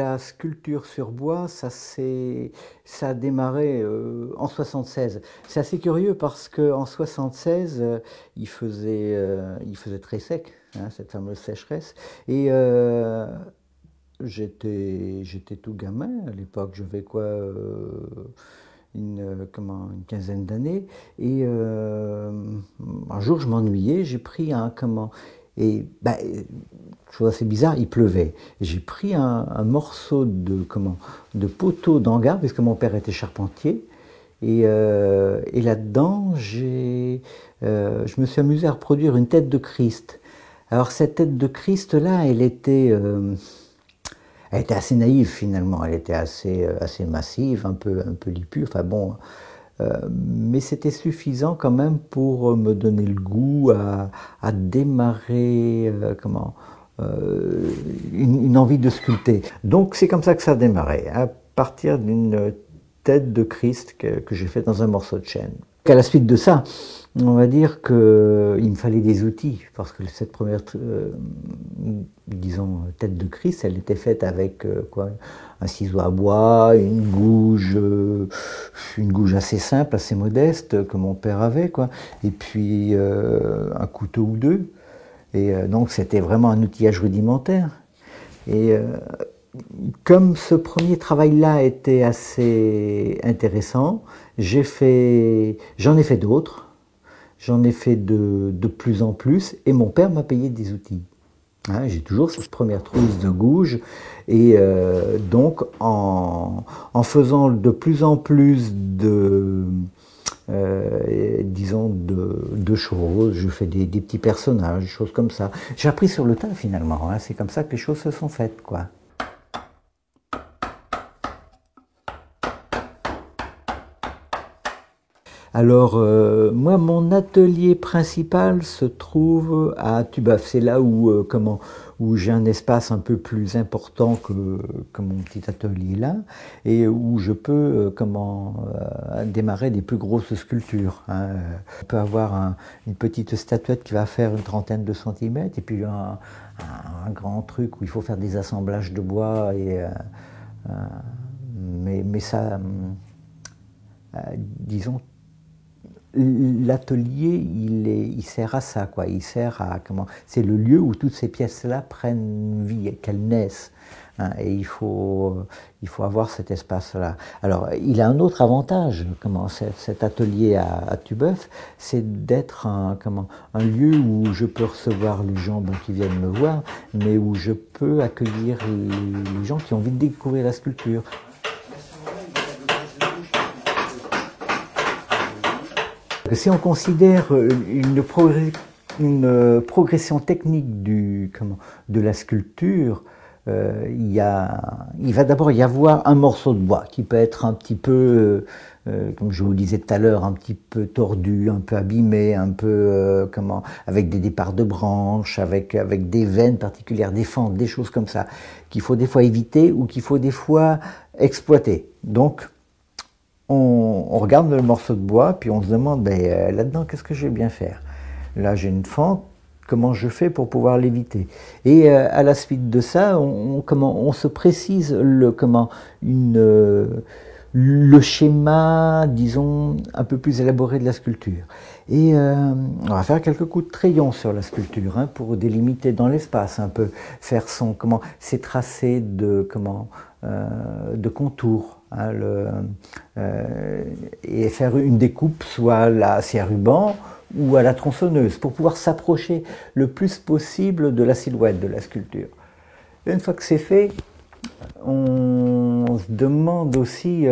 la sculpture sur bois, ça a démarré en 76. C'est assez curieux parce qu'en 76, il faisait très sec, hein, cette fameuse sécheresse. Et j'étais tout gamin à l'époque, j'avais quoi, une quinzaine d'années. Et un jour, je m'ennuyais, j'ai pris un, comment, et bah, chose assez bizarre, il pleuvait. J'ai pris un morceau de poteau d'hangar, puisque mon père était charpentier. Et là-dedans, je me suis amusé à reproduire une tête de Christ. Alors cette tête de Christ-là, elle était assez naïve finalement, elle était assez massive, un peu lipue, enfin bon, mais c'était suffisant quand même pour me donner le goût à démarrer une envie de sculpter. Donc c'est comme ça que ça a démarré, à partir d'une tête de Christ que j'ai faite dans un morceau de chêne. À la suite de ça, on va dire qu'il me fallait des outils, parce que cette première, disons, tête de Christ, elle était faite avec quoi, un ciseau à bois, une gouge assez simple, assez modeste, que mon père avait, quoi, et puis un couteau ou deux. Et donc c'était vraiment un outillage rudimentaire. Et comme ce premier travail-là était assez intéressant, j'en ai fait d'autres. J'en ai fait de plus en plus et mon père m'a payé des outils. Hein, j'ai toujours cette première trousse de gouges et donc en faisant de plus en plus disons de choses, je fais des petits personnages, des choses comme ça. J'ai appris sur le tas finalement, hein, c'est comme ça que les choses se sont faites, quoi. Alors, moi, mon atelier principal se trouve à Tubeuf. C'est là où j'ai un espace un peu plus important que mon petit atelier là, et où je peux démarrer des plus grosses sculptures, hein. On peut avoir une petite statuette qui va faire une trentaine de centimètres, et puis un grand truc où il faut faire des assemblages de bois, mais ça, disons, l'atelier, il sert à ça, quoi. Il sert à c'est le lieu où toutes ces pièces-là prennent vie, qu'elles naissent, hein, et il faut avoir cet espace-là. Alors, il a un autre avantage, cet atelier à Tubeuf, c'est d'être un lieu où je peux recevoir les gens qui viennent me voir, mais où je peux accueillir les gens qui ont envie de découvrir la sculpture. Si on considère une progression technique de la sculpture, il va d'abord y avoir un morceau de bois qui peut être un petit peu, comme je vous le disais tout à l'heure, un petit peu tordu, un peu abîmé, un peu avec des départs de branches, avec des veines particulières, des fentes, des choses comme ça, qu'il faut des fois éviter ou qu'il faut des fois exploiter. Donc, on regarde le morceau de bois, puis on se demande, là-dedans, qu'est-ce que je vais bien faire? Là, j'ai une fente, comment je fais pour pouvoir l'éviter? Et à la suite de ça, on se précise le schéma, disons, un peu plus élaboré de la sculpture. Et on va faire quelques coups de crayon sur la sculpture, hein, pour délimiter dans l'espace un peu, faire ses tracés de contours. Hein, et faire une découpe soit à la scie à ruban ou à la tronçonneuse pour pouvoir s'approcher le plus possible de la silhouette de la sculpture. Et une fois que c'est fait, on se demande aussi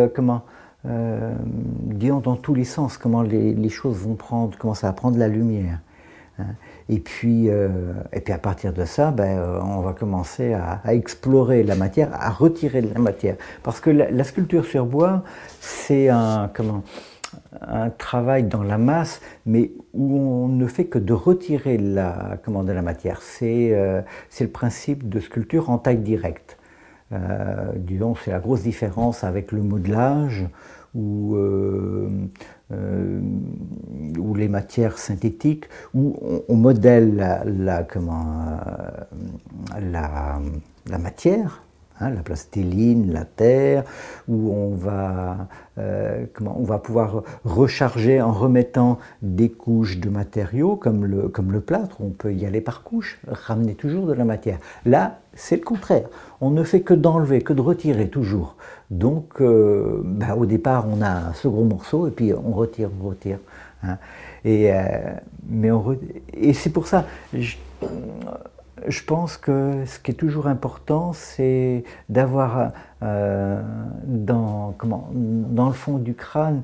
disons dans tous les sens, comment les choses vont prendre, comment ça va prendre la lumière. Hein. Et puis à partir de ça, on va commencer à explorer la matière, à retirer de la matière. Parce que la sculpture sur bois, c'est un travail dans la masse, mais où on ne fait que de retirer de la matière. C'est le principe de sculpture en taille directe. Disons, c'est la grosse différence avec le modelage, ou les matières synthétiques, où on modèle la matière, hein, la plastiline, la terre, où on va pouvoir recharger en remettant des couches de matériaux comme le plâtre, on peut y aller par couches, ramener toujours de la matière. Là, c'est le contraire. On ne fait que d'enlever, que de retirer toujours. Donc, au départ, on a un second morceau et puis on retire. Hein. Et c'est pour ça, je pense que ce qui est toujours important, c'est d'avoir dans le fond du crâne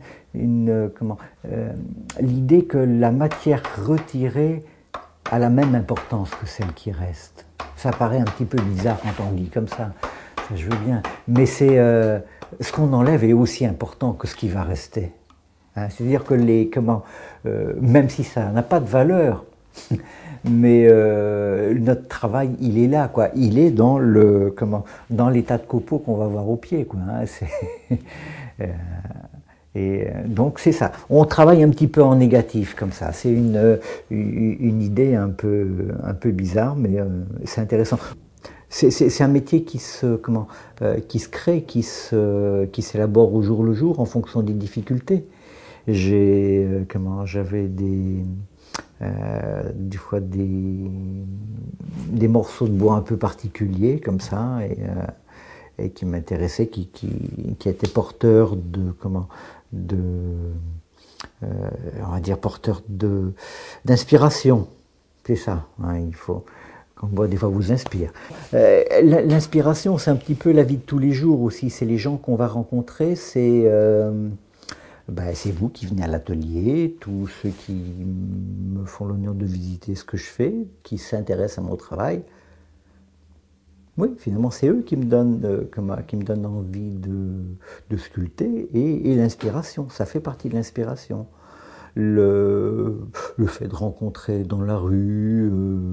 l'idée que la matière retirée a la même importance que celle qui reste. Ça paraît un petit peu bizarre quand on dit comme ça je veux bien, mais c'est ce qu'on enlève est aussi important que ce qui va rester. Hein, c'est-à-dire que même si ça n'a pas de valeur, mais notre travail, il est là, quoi. Il est dans dans l'état de copeaux qu'on va voir au pied, quoi. Hein, donc c'est ça. On travaille un petit peu en négatif comme ça. C'est une idée un peu bizarre, mais c'est intéressant. C'est un métier qui se crée, qui s'élabore au jour le jour en fonction des difficultés. J'avais des fois des morceaux de bois un peu particuliers comme ça et qui m'intéressaient, qui étaient porteurs on va dire porteurs d'inspiration. C'est ça. Hein, il faut quand on voit des fois vous inspire. L'inspiration, c'est un petit peu la vie de tous les jours aussi. C'est les gens qu'on va rencontrer. C'est vous qui venez à l'atelier, tous ceux qui me font l'honneur de visiter ce que je fais, qui s'intéressent à mon travail. Oui, finalement, c'est eux qui me donnent envie de sculpter et l'inspiration. Ça fait partie de l'inspiration. Le fait de rencontrer dans la rue,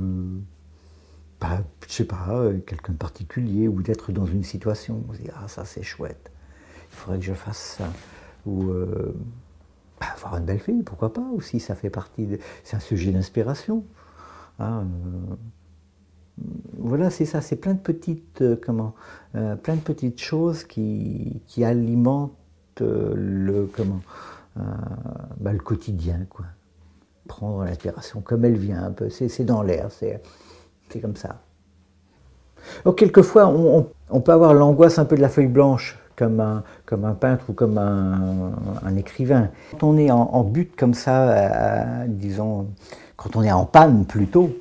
je sais pas, quelqu'un de particulier, ou d'être dans une situation, on se dit ah ça c'est chouette, il faudrait que je fasse ça. Ou avoir une belle fille, pourquoi pas aussi, ça fait partie c'est un sujet d'inspiration. Hein, voilà, c'est ça, c'est plein de petites choses qui alimentent le quotidien, quoi. Prendre l'inspiration comme elle vient un peu, c'est dans l'air, c'est comme ça. Donc, quelquefois, on peut avoir l'angoisse un peu de la feuille blanche, comme un peintre ou comme un écrivain. Quand on est en butte comme ça, disons, quand on est en panne plutôt,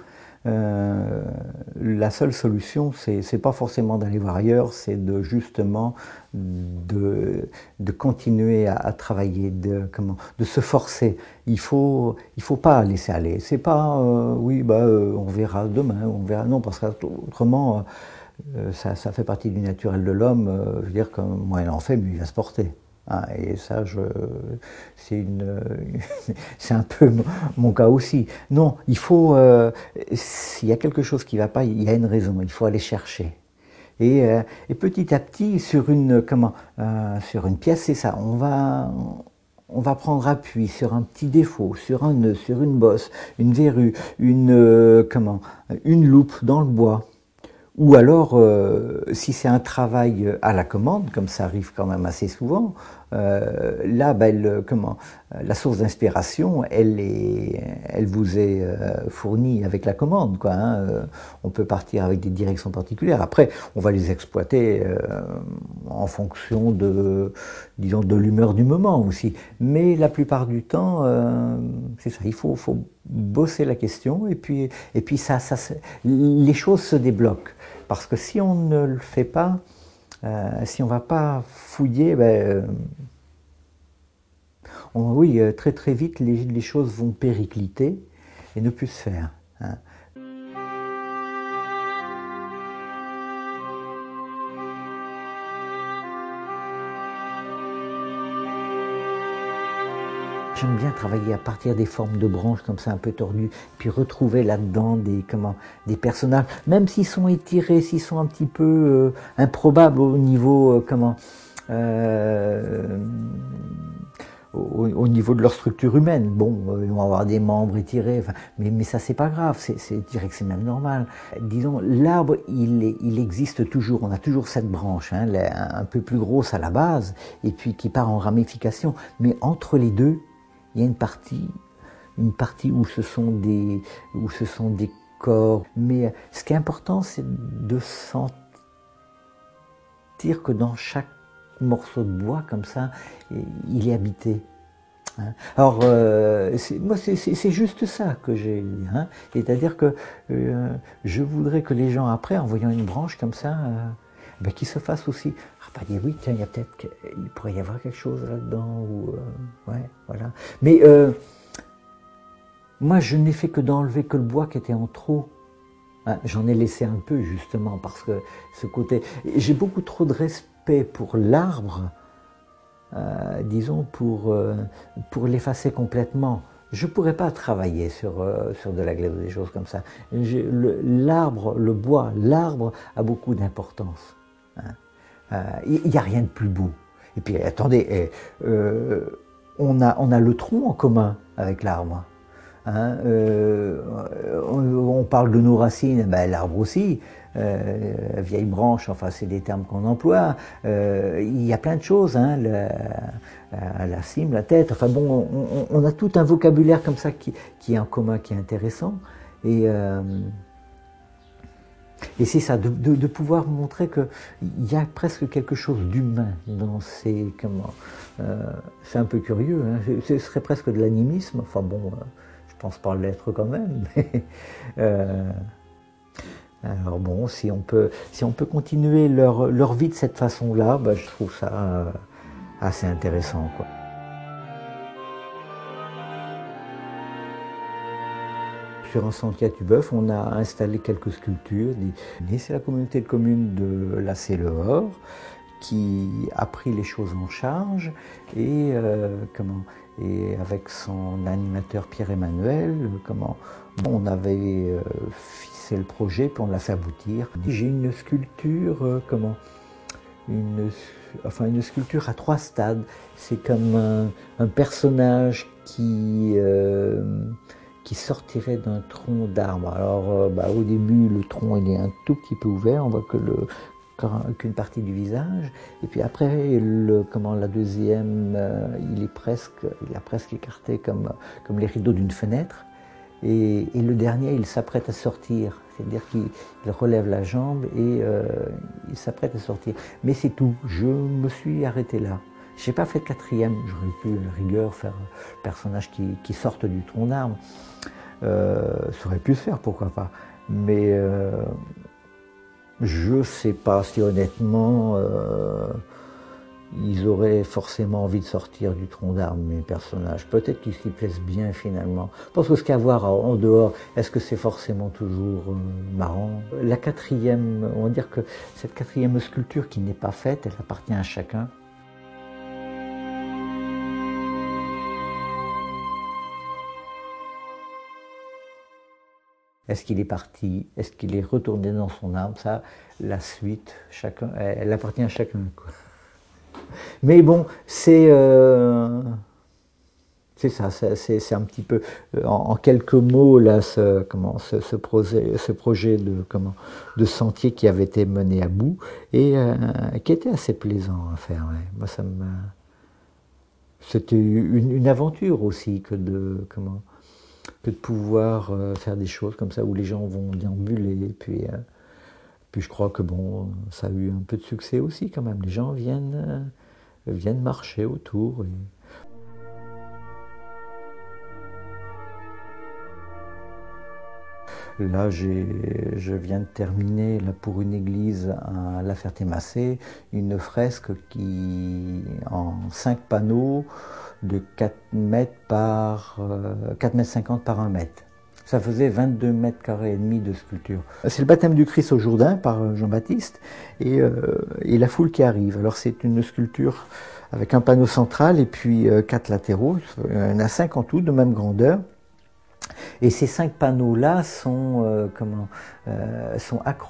la seule solution, c'est pas forcément d'aller voir ailleurs, c'est justement de continuer à travailler, de se forcer. Il faut pas laisser aller. C'est pas on verra demain, on verra. Non, parce qu'autrement ça fait partie du naturel de l'homme. Je veux dire que moi il en fait, mais il va se porter. Ah, et ça, c'est un peu mon cas aussi. Non, il faut, s'il y a quelque chose qui ne va pas, il y a une raison, il faut aller chercher. Et petit à petit, sur une pièce, c'est ça, on va prendre appui sur un petit défaut, sur un nœud, sur une bosse, une verrue, une loupe dans le bois. Ou alors, si c'est un travail à la commande, comme ça arrive quand même assez souvent, là, la source d'inspiration, elle vous est fournie avec la commande, quoi. Hein. On peut partir avec des directions particulières. Après, on va les exploiter en fonction de l'humeur du moment aussi. Mais la plupart du temps, c'est ça. Il faut bosser la question et puis les choses se débloquent. Parce que si on ne le fait pas, si on ne va pas fouiller, très très vite les choses vont péricliter et ne plus se faire. Hein. J'aime bien travailler à partir des formes de branches comme ça un peu tordues, puis retrouver là-dedans des personnages, même s'ils sont étirés, s'ils sont un petit peu improbables au niveau au niveau de leur structure humaine. Bon, ils vont avoir des membres étirés, enfin, mais ça c'est pas grave, je dirais que c'est même normal. Disons, l'arbre, il existe toujours, on a toujours cette branche, hein, un peu plus grosse à la base, et puis qui part en ramification. Mais entre les deux, il y a une partie où ce sont des corps. Mais ce qui est important, c'est de sentir que dans chaque morceau de bois, comme ça, il est habité. Alors, moi, c'est juste ça que j'ai dit. Hein. C'est-à-dire que je voudrais que les gens, après, en voyant une branche comme ça, ben, qu'ils se fassent aussi, pas dire oui, tiens, il pourrait y avoir quelque chose là-dedans, ou ouais, voilà. Mais moi, je n'ai fait que d'enlever que le bois qui était en trop. Hein, j'en ai laissé un peu, justement, parce que ce côté... J'ai beaucoup trop de respect pour l'arbre, disons, pour l'effacer complètement. Je ne pourrais pas travailler sur de la glaise ou des choses comme ça. L'arbre, le bois, l'arbre a beaucoup d'importance. Hein. Il n'y a rien de plus beau. Et puis, attendez, on a le tronc en commun avec l'arbre. Hein, on parle de nos racines, ben, l'arbre aussi, vieille branche, enfin c'est des termes qu'on emploie. Il y a plein de choses, hein, la cime, la tête, enfin bon, on a tout un vocabulaire comme ça qui est en commun, qui est intéressant. Et c'est ça, de pouvoir montrer qu'il y a presque quelque chose d'humain dans ces... c'est un peu curieux, hein, ce serait presque de l'animisme, enfin bon... Je pense pas l'être quand même, mais alors bon, si on peut continuer leur vie de cette façon-là, ben, je trouve ça assez intéressant, quoi. Sur un sentier à Tubeuf, on a installé quelques sculptures. C'est la communauté de communes de la Célehor qui a pris les choses en charge et et avec son animateur Pierre-Emmanuel, on avait fixé le projet puis on l'a fait aboutir. J'ai une sculpture, une sculpture à 3 stades. C'est comme un personnage qui sortirait d'un tronc d'arbre. Alors, au début, le tronc il est un tout petit peu ouvert, on voit qu'une partie du visage, et puis après la deuxième, il a presque écarté comme les rideaux d'une fenêtre, et le dernier il s'apprête à sortir, c'est-à-dire qu'il relève la jambe et il s'apprête à sortir. Mais c'est tout, je me suis arrêté là. J'ai pas fait le 4e, j'aurais pu à la rigueur faire un personnage qui sorte du tronc d'arbre, ça aurait pu se faire, pourquoi pas, mais je ne sais pas si honnêtement ils auraient forcément envie de sortir du tronc d'arbre, mes personnages. Peut-être qu'ils s'y plaisent bien finalement. Parce que ce qu'à voir en dehors, est-ce que c'est forcément toujours marrant? La 4e, on va dire que cette 4e sculpture qui n'est pas faite, elle appartient à chacun. Est-ce qu'il est parti? Est-ce qu'il est retourné dans son arbre? Ça, la suite, elle appartient à chacun, quoi. Mais bon, c'est ça, c'est un petit peu, en quelques mots, là, ce projet de sentier qui avait été mené à bout et qui était assez plaisant à faire. Ouais. Moi, c'était une aventure aussi que de pouvoir faire des choses comme ça où les gens vont déambuler. Puis je crois que bon, ça a eu un peu de succès aussi quand même. Les gens viennent marcher autour. Là, je viens de terminer là, pour une église à La Ferté-Macé, une fresque en 5 panneaux de 4 mètres par 4,50 mètres par 1 mètre. Ça faisait 22 mètres carrés et demi de sculpture. C'est le baptême du Christ au Jourdain par Jean-Baptiste et la foule qui arrive. Alors c'est une sculpture avec un panneau central et puis 4 latéraux. Il y en a 5 en tout de même grandeur. Et ces 5 panneaux-là sont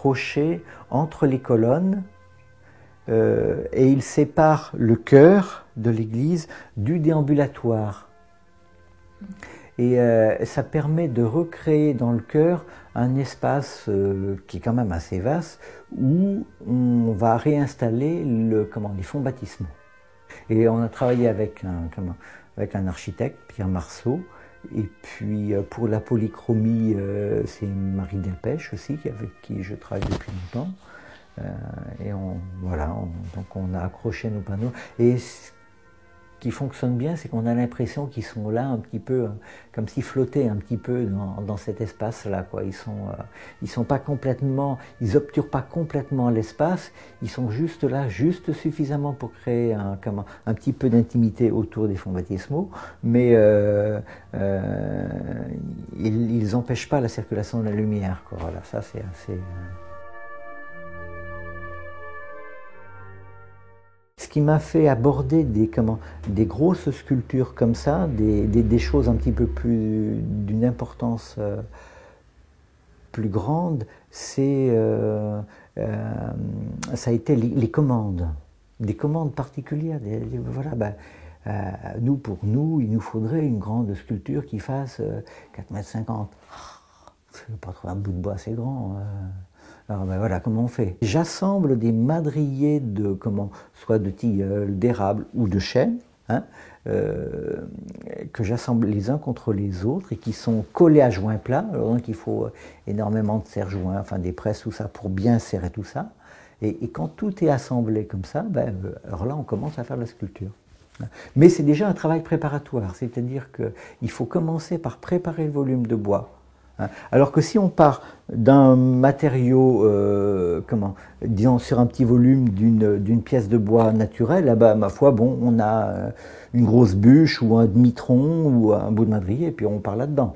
accrochés entre les colonnes et ils séparent le chœur de l'église du déambulatoire. Et ça permet de recréer dans le chœur un espace qui est quand même assez vaste où on va réinstaller les fonds baptismaux. Et on a travaillé avec un architecte, Pierre Marceau, et puis pour la polychromie, c'est Marie Delpech aussi, avec qui je travaille depuis longtemps. Et donc on a accroché nos panneaux. Et ce qui fonctionne bien, c'est qu'on a l'impression qu'ils sont là un petit peu, comme s'ils flottaient un petit peu dans cet espace-là, quoi. Ils sont pas complètement, ils obturent pas complètement l'espace, ils sont juste là, juste suffisamment pour créer un petit peu d'intimité autour des fonds baptismaux, mais ils empêchent pas la circulation de la lumière, quoi. Voilà, ça c'est assez... Ce qui m'a fait aborder des grosses sculptures comme ça, des choses un petit peu plus d'une importance plus grande, ça a été les commandes, des commandes particulières. Voilà, pour nous, il nous faudrait une grande sculpture qui fasse 4,50 m. Je ne pas trouver un bout de bois assez grand. Alors voilà comment on fait. J'assemble des madriers soit de tilleul, d'érable ou de chêne, hein, que j'assemble les uns contre les autres et qui sont collés à joint plat. Alors donc il faut énormément de serre-joints, enfin des presses, tout ça, pour bien serrer tout ça. Et quand tout est assemblé comme ça, alors là on commence à faire la sculpture. Mais c'est déjà un travail préparatoire, c'est-à-dire qu'il faut commencer par préparer le volume de bois. Alors que si on part d'un matériau, disons sur un petit volume d'une pièce de bois naturelle, là-bas, ma foi, bon, on a une grosse bûche ou un demi-tronc ou un bout de madrier, et puis on part là-dedans.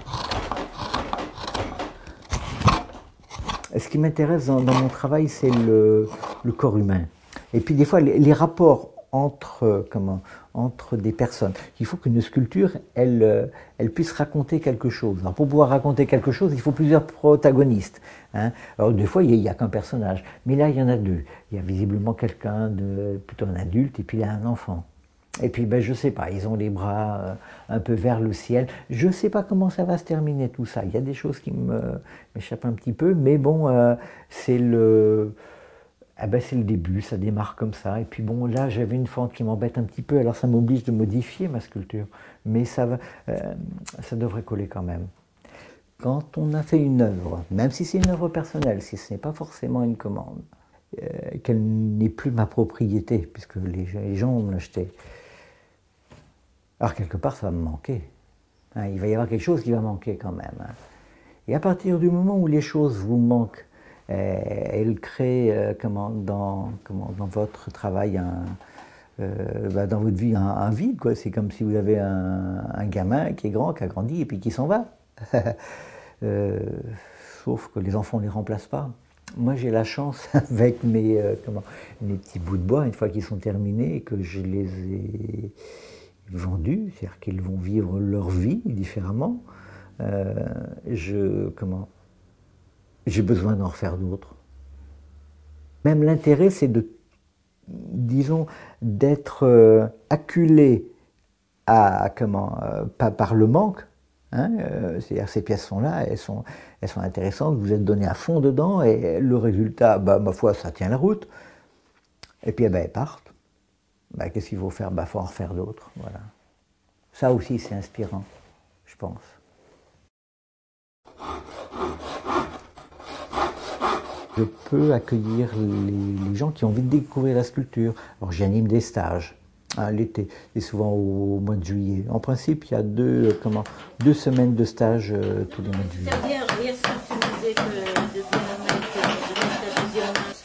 Ce qui m'intéresse dans mon travail, c'est le corps humain. Et puis des fois, les rapports entre des personnes. Il faut qu'une sculpture, elle puisse raconter quelque chose. Alors pour pouvoir raconter quelque chose, il faut plusieurs protagonistes. Hein. Alors des fois, il n'y a qu'un personnage. Mais là, il y en a deux. Il y a visiblement quelqu'un plutôt un adulte, et puis il y a un enfant. Et puis, je ne sais pas, ils ont les bras un peu vers le ciel. Je ne sais pas comment ça va se terminer tout ça. Il y a des choses qui m'échappent un petit peu, mais bon, c'est le début, ça démarre comme ça. Et puis bon, là, j'avais une fente qui m'embête un petit peu, alors ça m'oblige de modifier ma sculpture. Mais ça devrait coller quand même. Quand on a fait une œuvre, même si c'est une œuvre personnelle, si ce n'est pas forcément une commande, qu'elle n'est plus ma propriété, puisque les gens vont me l'acheter, alors quelque part, ça va me manquer. Hein, il va y avoir quelque chose qui va manquer quand même. Hein. Et à partir du moment où les choses vous manquent, elle crée dans votre travail, dans votre vie, un vide, quoi. C'est comme si vous avez un gamin qui est grand, qui a grandi et puis qui s'en va. Sauf que les enfants ne les remplacent pas. Moi j'ai la chance avec mes petits bouts de bois, une fois qu'ils sont terminés et que je les ai vendus, c'est-à-dire qu'ils vont vivre leur vie différemment, j'ai besoin d'en refaire d'autres. Même l'intérêt, c'est d'être acculé par le manque. Hein, c'est-à-dire ces pièces sont là, elles sont intéressantes, vous êtes donné à fond dedans et le résultat, ma foi, ça tient la route. Et puis elles partent. Qu'est-ce qu'il faut faire? Faut en refaire d'autres. Voilà. Ça aussi, c'est inspirant, je pense. Je peux accueillir les gens qui ont envie de découvrir la sculpture. Alors j'anime des stages l'été et souvent au mois de juillet. En principe, il y a 2 semaines de stage tous les mois de juillet. C'est-à-dire, hier soir, tu me disais que depuis la main, de mettre la deuxième main.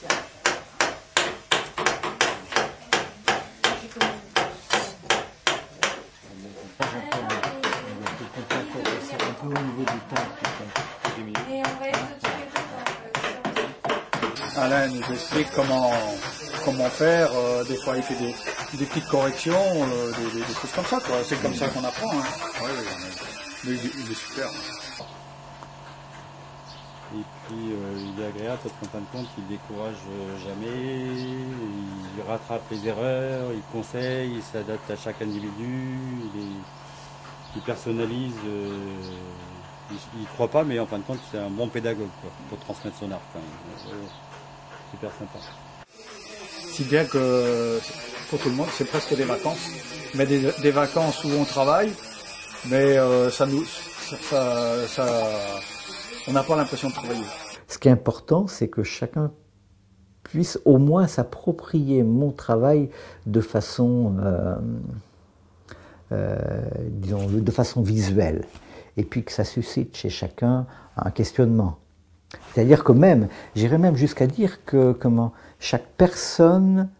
Alain nous explique comment faire, des fois il fait des petites corrections, des choses comme ça, quoi. C'est comme ça qu'on apprend. Hein. Ouais, mais il est super. Et puis il est agréable parce qu'en fin de compte, il décourage jamais, il rattrape les erreurs, il conseille, il s'adapte à chaque individu, il personnalise. Il croit pas, mais en fin de compte, c'est un bon pédagogue quoi, pour transmettre son art. Enfin, super sympa. Si bien que pour tout le monde, c'est presque des vacances. Mais des vacances où on travaille, mais on n'a pas l'impression de travailler. Ce qui est important, c'est que chacun puisse au moins s'approprier mon travail de façon, disons, de façon visuelle. Et puis que ça suscite chez chacun un questionnement. C'est-à-dire que même, j'irais même jusqu'à dire que chaque personne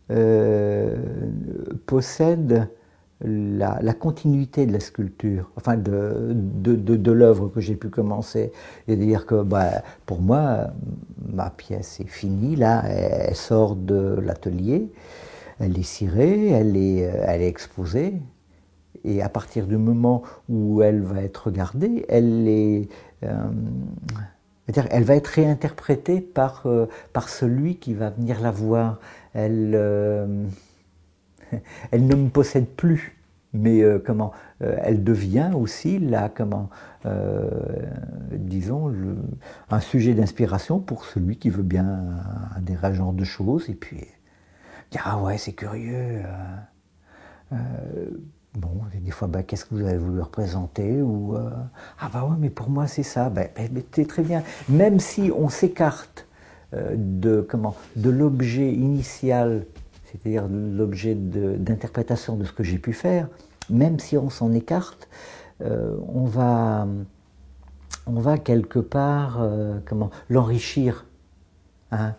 possède la continuité de la sculpture, enfin de l'œuvre que j'ai pu commencer. C'est-à-dire que pour moi, ma pièce est finie, là, elle sort de l'atelier, elle est cirée, elle est exposée, et à partir du moment où elle va être regardée, elle va être réinterprétée par celui qui va venir la voir. Elle ne me possède plus, mais elle devient aussi disons, un sujet d'inspiration pour celui qui veut bien adhérer à ce genre de choses, et puis dire ah ouais c'est curieux. Bon, des fois, qu'est-ce que vous avez voulu représenter, ou ah bah ouais, mais pour moi c'est ça. C'est très bien. Même si on s'écarte de l'objet initial, c'est-à-dire l'objet d'interprétation de ce que j'ai pu faire, même si on s'en écarte, on va quelque part l'enrichir. Hein.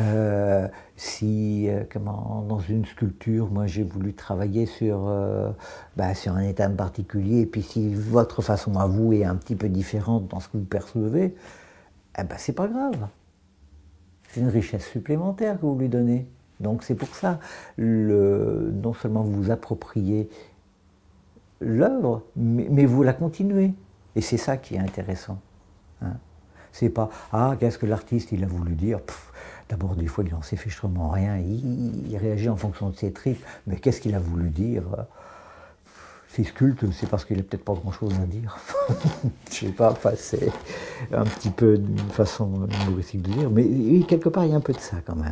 Si dans une sculpture, moi j'ai voulu travailler sur un état particulier, et puis si votre façon à vous est un petit peu différente dans ce que vous percevez, c'est pas grave. C'est une richesse supplémentaire que vous lui donnez. Donc c'est pour ça, non seulement vous vous appropriez l'œuvre, mais vous la continuez. Et c'est ça qui est intéressant. Hein. C'est pas ah qu'est-ce que l'artiste il a voulu dire. D'abord des fois il n'en sait fichtrement rien, il réagit en fonction de ses tripes, mais qu'est-ce qu'il a voulu dire? S'il sculpte, c'est parce qu'il n'a peut-être pas grand-chose à dire. Je sais pas, c'est un petit peu une façon humoristique de dire, mais quelque part il y a un peu de ça quand même.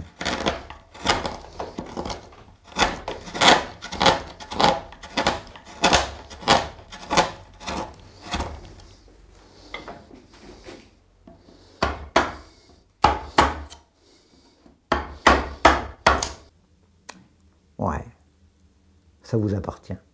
Ouais, ça vous appartient.